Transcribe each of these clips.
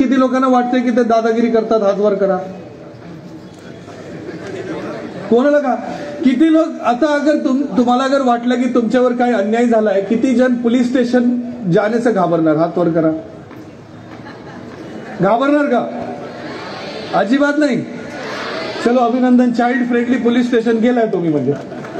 किती लोकांना वाटते की ते दादागिरी करतात? हात वर करा. कोणाला का? किती लोक आता अगर तुम्हाला अगर वाटलं की तुमच्यावर काही अन्याय झालाय, किती जण पोलीस स्टेशन जाने से घाबरणार? हात वर करा. घाबरणार का? अजिबात नाही. चलो अभिनंदन, चाइल्ड फ्रेंडली पोलीस स्टेशन गेलाय तुम्ही. म्हणजे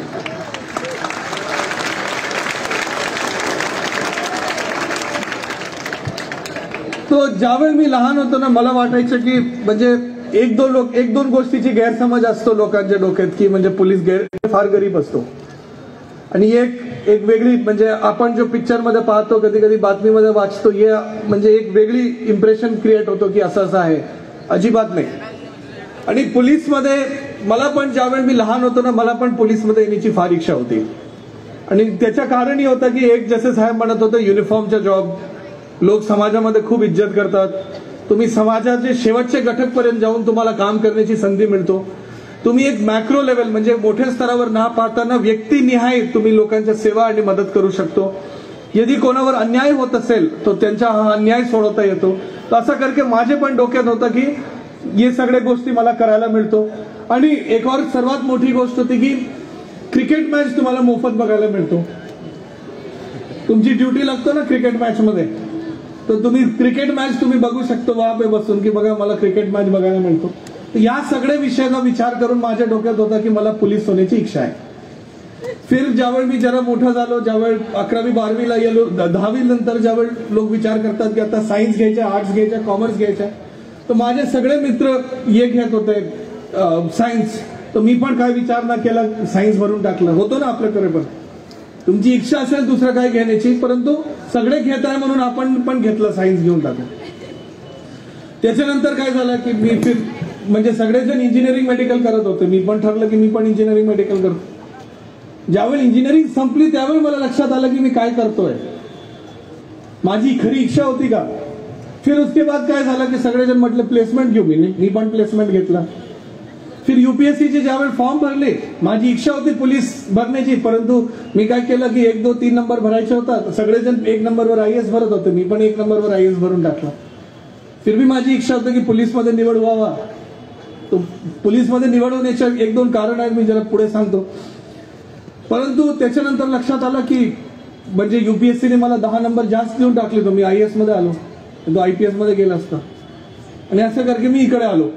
तो ज्यावेळी मी लहान होतो ना, मला वाटायचं की म्हणजे एक दोन गोष्टीची गैरसमज असतो लोकांच्या डोक्यात की म्हणजे पोलीस फार गरीब असतो. आणि एक वेगळी म्हणजे आपण जो पिक्चर मध्ये पाहतो, कधी कधी बातमीमध्ये वाचतो, हे म्हणजे एक वेगळी इम्प्रेशन क्रिएट होतो की असं असं आहे. अजिबात नाही. आणि पोलीसमध्ये मला पण ज्यावेळी मी लहान होतो ना, मला पण पोलीसमध्ये येण्याची फार इच्छा होती. आणि त्याचं कारण हे होतं की एक जसे साहेब म्हणत होते, युनिफॉर्मचा जॉब, लोक समाजामध्ये खूप इज्जत करतात. तुम्ही समाजाचे शेवटचे घटकपर्यंत जाऊन तुम्हाला काम करण्याची संधी मिळतो. तुम्ही एक मॅक्रो लेवल म्हणजे मोठ्या स्तरावर ना पाहताना व्यक्तिनिहाय तुम्ही लोकांच्या सेवा आणि मदत करू शकतो. यदि कोणावर अन्याय होत असेल तर त्यांचा हा अन्याय सोडवता येतो. तर असं करके माझे पण डोक्यात होतं की हे सगळ्या गोष्टी मला करायला मिळतो. आणि एक और सर्वात मोठी गोष्ट होती की क्रिकेट मॅच तुम्हाला मोफत बघायला मिळतो. तुमची ड्युटी लागतो ना क्रिकेट मॅच मध्ये, तर तुम्ही क्रिकेट मॅच तुम्ही बघू शकतो वहां पे बसून की बघा मला क्रिकेट मॅच बघायला मिळतो. या सगळ्या विषयाचा विचार करून माझ्या डोक्यात होता की मला पोलीस होण्याची इच्छा आहे. फिर ज्यावेळी मी जरा मोठा झालो, ज्यावेळी 11वी 12वीला गेलो, 10वी नंतर ज्यावेळी लोक विचार करतात की आता सायन्स घ्यायच्या, आर्ट्स घ्यायच्या, कॉमर्स घ्यायच्या, तर माझे सगळे मित्र हे घेत होते सायन्स. तर मी पण काय विचार न केला, सायन्स भरून टाकलं. होतो ना आपल्याकडे पण, तुमची इच्छा असेल दुसरं काय घेण्याची, परंतु सगळे घेत आहे म्हणून आपण पण घेतलं, सायन्स घेऊन टाकलं. त्याच्यानंतर काय झालं की मी फिर म्हणजे सगळेजण इंजिनिअरिंग मेडिकल करत होते, मी पण ठरलं की मी पण इंजिनिअरिंग मेडिकल करतो. ज्यावेळी इंजिनिअरिंग संपली त्यावेळी मला लक्षात आलं की मी काय करतोय, माझी खरी इच्छा होती का. फिर उसके बाद काय झालं की सगळेजण म्हटलं प्लेसमेंट घेऊ, मी पण प्लेसमेंट घेतला. फिर यूपीएससीचे ज्यावेळी फॉर्म भरले, माझी इच्छा होती पोलीस भरण्याची, परंतु मी काय केलं की 1, 2, 3 नंबर भरायचे होता. सगळेजण 1 नंबरवर आयएएस भरत होते, मी पण 1 नंबरवर आयएएस भरून टाकला. फिर भी माझी इच्छा होती की पोलीसमध्ये निवड व्हावा. तो पोलीसमध्ये निवड होण्याच्या 1-2 कारण आहेत, मी जरा पुढे सांगतो. परंतु त्याच्यानंतर लक्षात आलं की म्हणजे यूपीएससीने मला 10 नंबर जास्त देऊन टाकले, तो मी आयएएस मध्ये आलो, तो आयपीएस मध्ये गेला असता. आणि असं करके मी इकडे आलो.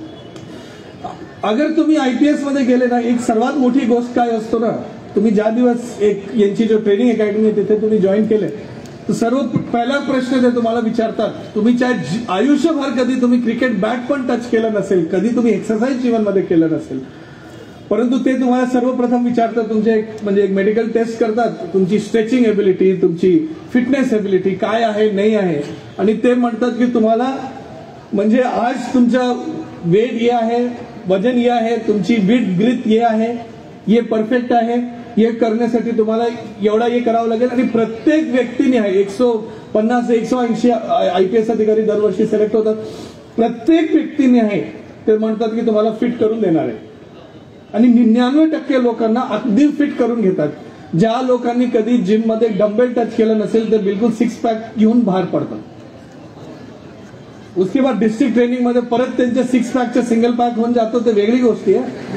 अगर तुम्ही आयपीएस मध्ये गेले ना, एक सर्वात मोठी गोष्ट काय असतो ना, तुम्ही ज्या दिवस एक यांची जो ट्रेनिंग अकॅडमी आहे तिथे तुम्ही जॉईन केले, तर सर्व पहिला प्रश्न ते तुम्हाला विचारतात, तुम्ही चाहे आयुष्यभर कधी तुम्ही क्रिकेट बॅट पण टच केलं नसेल, कधी तुम्ही एक्सरसाइज जीवनमध्ये केलं नसेल, परंतु ते तुम्हाला सर्वप्रथम विचारतात, तुमचे म्हणजे एक मेडिकल टेस्ट करतात, तुमची स्ट्रेचिंग एबिलिटी, तुमची फिटनेस एबिलिटी काय आहे नाही आहे. आणि ते म्हणतात की तुम्हाला म्हणजे आज तुमचा वेट ये आहे, वजन ये आहे, तुमची बीट ग्रिथ ये आहे, ये परफेक्ट आहे, हे करण्यासाठी तुम्हाला एवढा हे करावं लागेल. आणि प्रत्येक व्यक्तीने आहे 150 ते 180 आयपीएस अधिकारी दरवर्षी सिलेक्ट होतात. प्रत्येक व्यक्तीने आहे ते म्हणतात की तुम्हाला फिट करून देणार आहे. आणि 99% लोकांना अगदी फिट करून घेतात. ज्या लोकांनी कधी जिम मध्ये डंबेल टच केलं नसेल ते बिलकुल 6 पॅक घेऊन बाहेर पडतात. उसके बाद डिस्ट्रिक्ट ट्रेनिंग मध्ये परत त्यांच्या 6 पॅकच्या सिंगल पॅक होऊन जातो, ते वेगळी गोष्ट आहे.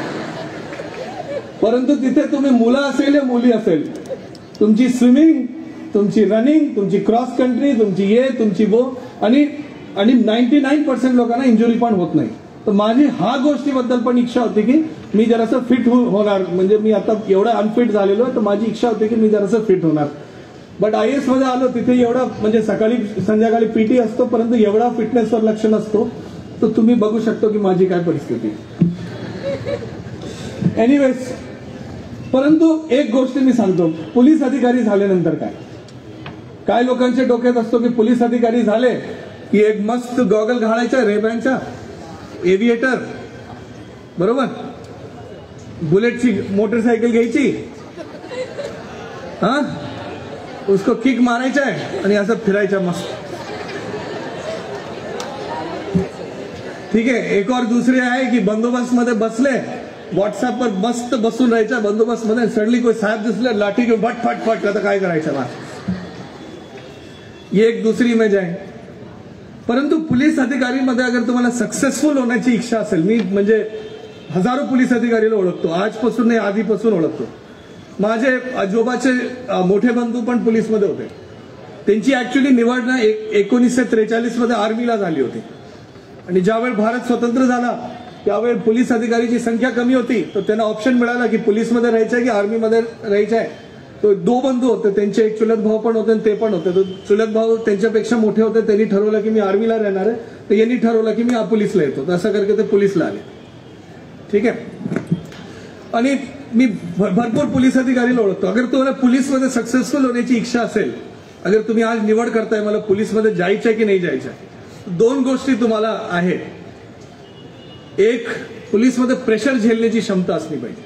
परंतु तिथे तुम्ही मुलं असेल या मुली असेल, तुमची स्विमिंग, तुमची रनिंग, तुमची क्रॉस कंट्री, तुमची वो आणि 99% लोकांना इंजुरी पण होत नाही. तर माझी हा गोष्टीबद्दल पण इच्छा होती की मी जरासं फिट होणार. म्हणजे मी आता एवढा अनफिट झालेलो आहे, तर माझी इच्छा होती की मी जरासं फिट होणार. बट आयएएस मध्ये आलो तिथे एवढा म्हणजे सकाळी संध्याकाळी पीटी असतो, परंतु एवढा फिटनेसवर लक्ष नसतो. तर तुम्ही बघू शकतो की माझी काय परिस्थिती. एनिवेज, परंतु एक गोष्ट मी सांगतो, पोलीस अधिकारी झाल्यानंतर काय लोकांच्या डोक्यात असतो की पोलीस अधिकारी झाले की एक मस्त गॉगल घालायचा, रेबॅनचा, एव्हिएटर, बरोबर, बुलेटची मोटरसायकल घ्यायची, हा उसको किक मारायचा आहे आणि असं फिरायचं मस्त. ठीक आहे. एक और दुसरे आहे की बंदोबस्त मध्ये बसले, व्हॉट्सअप पर मस्त बसून राहायचा बंदोबस्त मध्ये, सडनली कोई साहेब दिसले लाठी घेऊन फट फट फट, आता काय करायचं बा. ये एक दुसरी इमेज आहे. परंतु पोलीस अधिकारीमध्ये अगर तुम्हाला सक्सेसफुल होण्याची इच्छा असेल, मी म्हणजे हजारो पोलीस अधिकारीला ओळखतो, आजपासून नाही आधीपासून ओळखतो. माझे आजोबाचे मोठे बंधू पण पोलीसमध्ये होते. त्यांची ऍक्च्युली निवड ना 1943 मध्ये आर्मीला झाली होती. आणि ज्यावेळी भारत स्वतंत्र झाला त्यावेळी पोलीस अधिकारीची संख्या कमी होती, तर त्यांना ऑप्शन मिळाला की पोलीसमध्ये राहायचं की आर्मीमध्ये राहायचं आहे. तो 2 बंधू होते, त्यांचे एक चुलत भाऊ पण होते आणि ते पण होते. तो चुलत भाऊ त्यांच्यापेक्षा मोठे होते, त्यांनी ठरवलं की मी आर्मीला राहणार आहे, तर यांनी ठरवलं की मी पोलीसला येतो. असं करके ते पोलीसला आले. ठीक आहे. आणि मी भरपूर पोलीस अधिकारीला ओळखतो. अगर तुम्हाला पोलीसमध्ये सक्सेसफुल होण्याची इच्छा असेल, अगर तुम्ही आज निवड करताय मला पोलीसमध्ये जायचंय की नाही जायचंय, 2 गोष्टी तुम्हाला आहेत. एक, पोलीसमध्ये प्रेशर झेलण्याची क्षमता असली पाहिजे.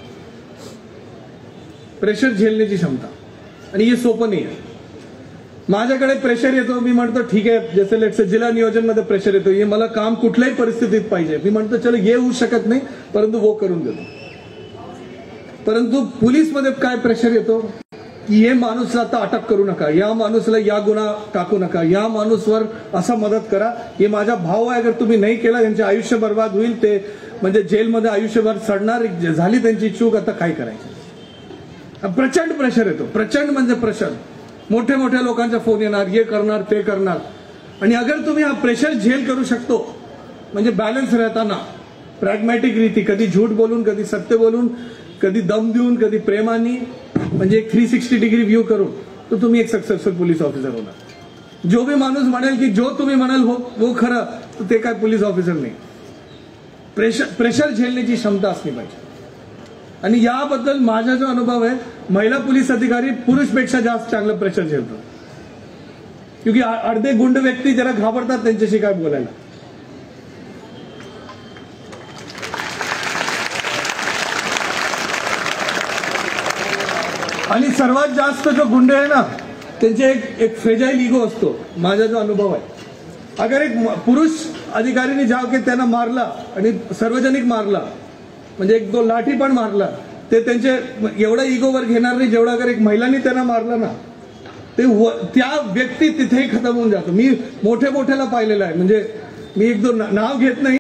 प्रेशर झेलण्याची क्षमता, आणि हे सोपं नाही आहे. माझ्याकडे प्रेशर येतो, मी म्हणतो ठीक आहे, जसे लेट्स जिल्हा नियोजन मध्ये प्रेशर येतो, हे मला काम कुठल्याही परिस्थितीत पाहिजे, मी म्हणतो चलो हे होऊ शकत नाही परंतु वो करून देतो. परंतु पोलीसमध्ये काय प्रेशर येतो की हे माणूसला आता अटक करू नका, या माणूसला या गुन्हा टाकू नका, या माणूसवर असा मदत करा, हे माझा भाव आहे, अगर तुम्ही नाही केला त्यांचे आयुष्य बर्बाद होईल, ते म्हणजे जेलमध्ये आयुष्यभर सडणार, झाली त्यांची चूक, आता काय करायचं. प्रचंड प्रेशर येतो, प्रचंड म्हणजे प्रचंड. मोठ्या मोठ्या लोकांचा फोन येणार, हे करणार ते करणार. आणि अगर तुम्ही हा प्रेशर झेल करू शकतो, म्हणजे बॅलन्स राहताना प्रॅग्मॅटिक रीती, कधी झूट बोलून, कधी सत्य बोलून, कधी दम देऊन, कधी प्रेमानी, म्हणजे एक 360 डिग्री व्ह्यू करून, तर तुम्ही एक सक्सेसफुल पोलीस ऑफिसर होणार. जो भी माणूस म्हणेल की जो तुम्ही म्हणाल वो खरं, तर ते काय पोलीस ऑफिसर नाही. प्रेशर झेलण्याची क्षमता असली पाहिजे. आणि याबद्दल माझा जो अनुभव आहे, महिला पोलीस अधिकारी पुरुषपेक्षा जास्त चांगलं प्रेशर झेलतात. क्योंकि अर्धे गुंड व्यक्ती जरा घाबरतात त्यांच्याशी काय बोलायला. आणि सर्वात जास्त जो गुंडे आहे ना, त्यांचे एक फ्रेजाईल इगो असतो. माझा जो अनुभव आहे, अगर एक पुरुष अधिकारीने जाव की त्यांना मारला आणि सार्वजनिक मारला, म्हणजे 1-2 लाठी पण मारला, ते त्यांचे एवढा इगोवर घेणार नाही जेवढा अगर एक महिलांनी त्यांना मारला ना, ते त्या व्यक्ती तिथेही खतम होऊन जातो. मी मोठ्याला पाहिलेलं आहे. म्हणजे मी 1-2 नाव घेत नाही.